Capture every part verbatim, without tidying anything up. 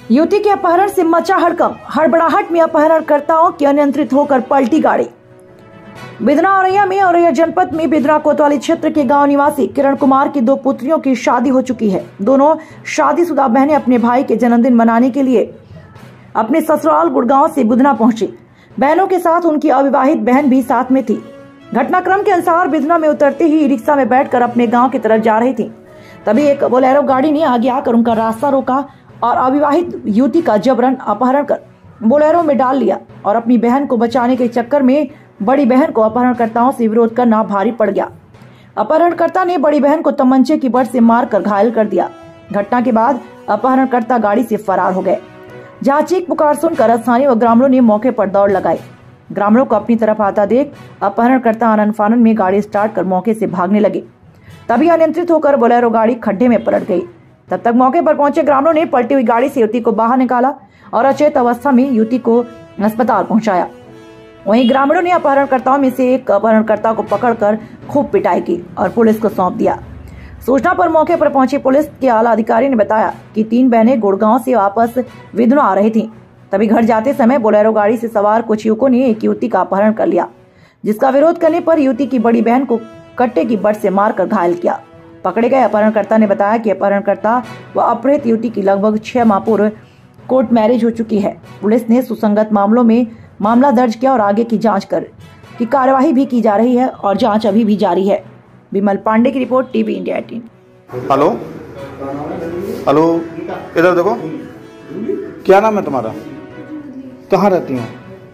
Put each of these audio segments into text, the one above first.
युवती के अपहरण से मचा हड़कंप। हड़बड़ाहट में अपहरणकर्ताओं की अनियंत्रित होकर पलटी गाड़ी। बिदना औरैया में औरैया जनपद में बिदना कोतवाली क्षेत्र के गांव निवासी किरण कुमार की दो पुत्रियों की शादी हो चुकी है। दोनों शादीशुदा बहनें अपने भाई के जन्मदिन मनाने के लिए अपने ससुराल गुड़गांव से बिदना पहुंची। बहनों के साथ उनकी अविवाहित बहन भी साथ में थी। घटनाक्रम के अनुसार बिदना में उतरते ही रिक्शा में बैठकर अपने गांव की तरफ जा रही थी। तभी एक बोलेरो गाड़ी ने आगे आकर उनका रास्ता रोका और अविवाहित युवती का जबरन अपहरण कर बोलेरो में डाल लिया और अपनी बहन को बचाने के चक्कर में बड़ी बहन को अपहरणकर्ताओं से विरोध करना भारी पड़ गया। अपहरणकर्ता ने बड़ी बहन को तमंचे की बट से मारकर घायल कर दिया। घटना के बाद अपहरणकर्ता गाड़ी से फरार हो गए। जहां चीख पुकार सुनकर स्थानीय व ग्रामीणों ने मौके पर दौड़ लगाई। ग्रामीणों को अपनी तरफ आता देख अपहरणकर्ता आनन फानन में गाड़ी स्टार्ट कर मौके से भागने लगे। तभी अनियंत्रित होकर बोलेरो गाड़ी खड्डे में पलट गई। तब तक मौके पर पहुंचे ग्रामीणों ने पलटी हुई गाड़ी से युवती को बाहर निकाला और अचेत अवस्था में युवती को अस्पताल पहुंचाया। वहीं ग्रामीणों ने अपहरणकर्ताओं में से एक अपहरणकर्ता को पकड़कर खूब पिटाई की और पुलिस को सौंप दिया। सूचना पर मौके पर पहुंची पुलिस के आला अधिकारी ने बताया कि तीन बहनें गुड़गांव से वापस बिदना आ रही थीं। तभी घर जाते समय बोलेरो गाड़ी से सवार कुछ युवकों ने एक युवती का अपहरण कर लिया, जिसका विरोध करने पर युवती की बड़ी बहन को कट्टे की बट से मारकर घायल किया। पकड़े गए अपहरणकर्ता ने बताया कि अपहरणकर्ता व अपहृत युवती की लगभग छह माह पूर्व कोर्ट मैरिज हो चुकी है। पुलिस ने सुसंगत मामलों में मामला दर्ज किया और आगे की जांच कर की कार्यवाही भी की जा रही है और जांच अभी भी जारी है। विमल पांडे की रिपोर्ट, टीवी इंडिया अठारह। हेलो हेलो, इधर देखो, क्या नाम है तुम्हारा? कहाँ रहती हो?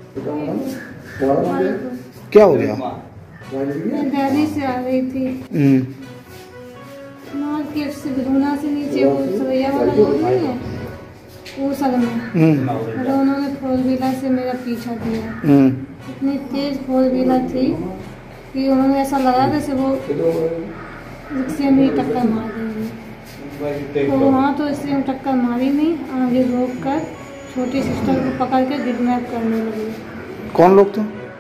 क्या हो गया? मैं दिल्ली से आ रही थी। मार्केट से बिदना से नीचे वो सवैया वाला रोड नहीं है, वो सड़क में और उन्होंने फोर व्हीलर से मेरा पीछा किया। इतनी तेज फोर व्हीलर थी कि उन्होंने ऐसा लगा जैसे वो रिक्शे में ही टक्कर मार देंगे। तो वहाँ तो इसलिए टक्कर मारी नहीं, आगे रोक कर छोटी सिस्टर को पकड़ कर किडनैप करने लगे। कौन लोग थे?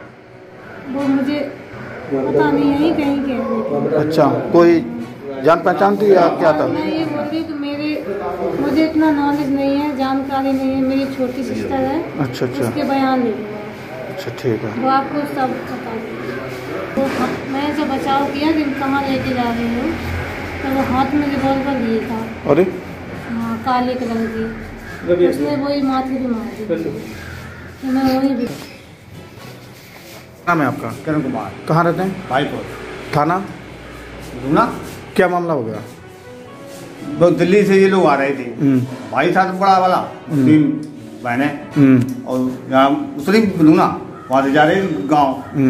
वो मुझे पता नहीं, यही कहीं के। अच्छा, कोई जान पहचान थी या क्या था? मैं ये बोल रही कि मेरे मुझे इतना नॉलेज नहीं है, जानकारी नहीं है। मेरी छोटी सिस्टर है। अच्छा अच्छा, उसके बयान ले। अच्छा ठीक है, वो आपको सब बता देंगे। तो मैं जब बचाव किया कि कहाँ लेके जा रही हूँ, तो वो हाथ में रिवॉल्वर लिए था। अरे हाँ, काले कलर की। उसने वही माथे पे मार दी। तो मैं वही भी। नाम है आपका? किरण कुमार। कहाँ रहते हैं? भाईपुर थाना बिदना। क्या मामला हो गया? वो दिल्ली से ये लोग आ रहे थे, भाई था तो बड़ा वाला, तीन बहनें, और यहाँ उतरी बिदना, वहाँ से जा रहे गाँव।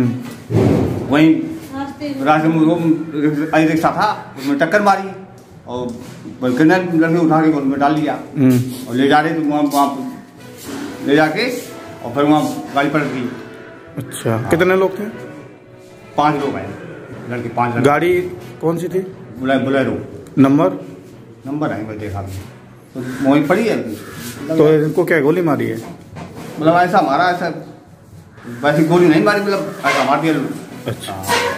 वहीं रास्ते में वो रिक्शा था, उसमें टक्कर मारी और कितना लड़के उठा के उसमें डाल दिया और ले जा रहे थे वहाँ वहाँ ले जाके और फिर वहाँ गाड़ी पलट गई। अच्छा, हाँ। कितने लोग थे? पांच लोग आए, लड़के पांच लड़के। गाड़ी कौन सी थी? बोलेरो। नंबर नंबर है मैं देखा तो वहीं पड़ी है। तो इनको क्या गोली मारी है? मतलब ऐसा मारा, ऐसा वैसी गोली नहीं मारी, मतलब ऐसा मार दिया। अच्छा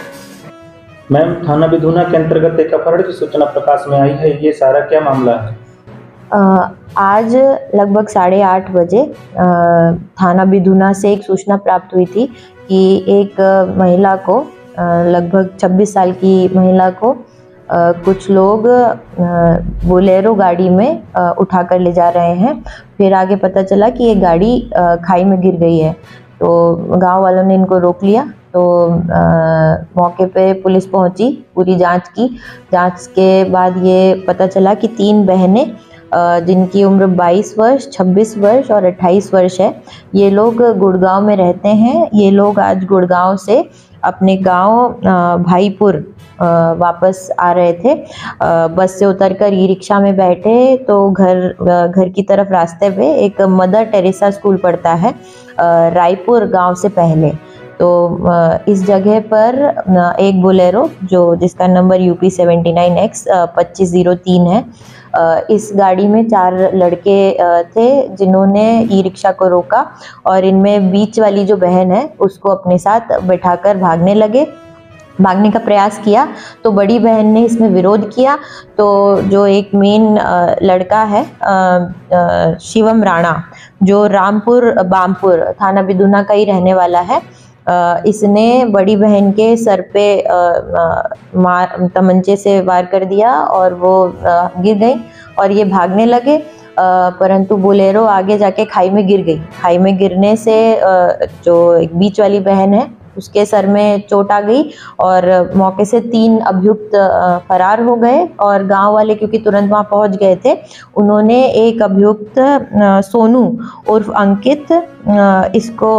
मैम, थाना बिदना के अंतर्गत एक अपहरण की सूचना प्रकाश में आई है, ये सारा क्या मामला है? आ, आज लगभग साढ़े आठ बजे आ, थाना बिदना से एक सूचना प्राप्त हुई थी कि एक महिला को, लगभग छब्बीस साल की महिला को आ, कुछ लोग बोलेरो गाड़ी में उठाकर ले जा रहे हैं। फिर आगे पता चला कि ये गाड़ी आ, खाई में गिर गई है। तो गांव वालों ने इनको रोक लिया। तो आ, मौके पे पुलिस पहुंची, पूरी जांच की। जांच के बाद ये पता चला कि तीन बहनें जिनकी उम्र बाईस वर्ष, छब्बीस वर्ष और अट्ठाईस वर्ष है, ये लोग गुड़गांव में रहते हैं। ये लोग आज गुड़गांव से अपने गांव भाईपुर वापस आ रहे थे। बस से उतरकर ई रिक्शा में बैठे तो घर घर की तरफ रास्ते पे एक मदर टेरेसा स्कूल पड़ता है रायपुर गांव से पहले। तो इस जगह पर एक बोलेरो जो जिसका number UP seventy nine X पच्चीस जीरो तीन है, इस गाड़ी में चार लड़के थे जिन्होंने ई रिक्शा को रोका और इनमें बीच वाली जो बहन है उसको अपने साथ बैठाकर भागने लगे। भागने का प्रयास किया तो बड़ी बहन ने इसमें विरोध किया। तो जो एक मेन लड़का है शिवम राणा, जो रामपुर बामपुर थाना बिदुना का ही रहने वाला है, इसने बड़ी बहन के सर पे मार तमंचे से वार कर दिया और वो गिर गई और ये भागने लगे, परंतु बोलेरो आगे जाके खाई में गिर गई। खाई में गिरने से जो एक बीच वाली बहन है उसके सर में चोट आ गई और मौके से तीन अभियुक्त फरार हो गए। और गांव वाले क्योंकि तुरंत वहां पहुंच गए थे, उन्होंने एक अभियुक्त सोनू उर्फ अंकित इसको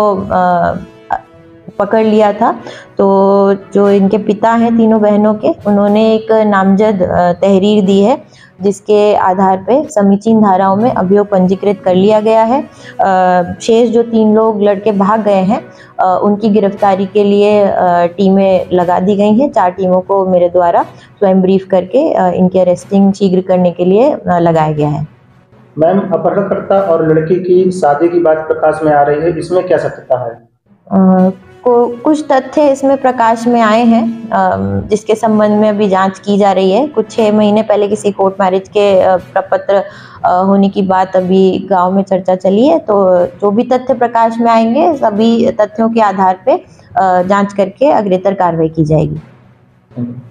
पकड़ लिया था। तो जो इनके पिता हैं तीनों बहनों के, उन्होंने एक नामजद तहरीर दी है जिसके आधार पे समीचीन धाराओं में अभियोग पंजीकृत कर लिया गया है। शेष जो तीन लोग लड़के भाग गए हैं उनकी गिरफ्तारी के लिए टीमें लगा दी गई हैं। चार टीमों को मेरे द्वारा स्वयं ब्रीफ करके इनकी अरेस्टिंग शीघ्र करने के लिए लगाया गया है। मैम, अपहरणकर्ता और लड़की की शादी की बात प्रकाश में आ रही है, इसमें क्या सत्यता है? आ, को कुछ तथ्य इसमें प्रकाश में आए हैं जिसके संबंध में अभी जांच की जा रही है। कुछ छः महीने पहले किसी कोर्ट मैरिज के प्रपत्र होने की बात अभी गांव में चर्चा चली है। तो जो भी तथ्य प्रकाश में आएंगे सभी तथ्यों के आधार पे जांच करके अग्रेतर कार्रवाई की जाएगी।